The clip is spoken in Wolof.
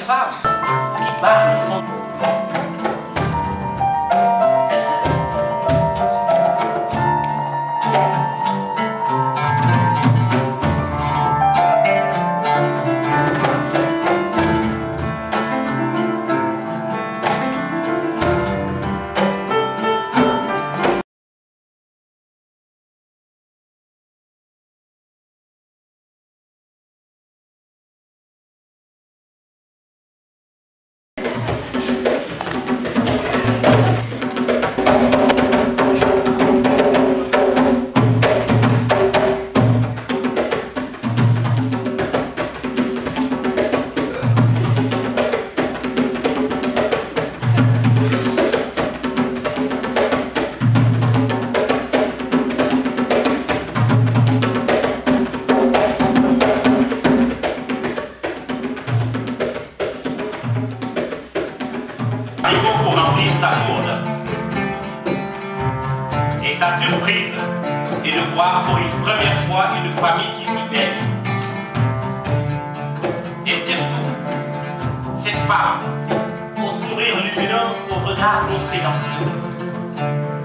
femme qui parle son... Pour remplir sa gourde. Et sa surprise est de voir pour une première fois une famille qui s'y baigne. Et surtout, cette femme, au sourire lumineux, au regard océan.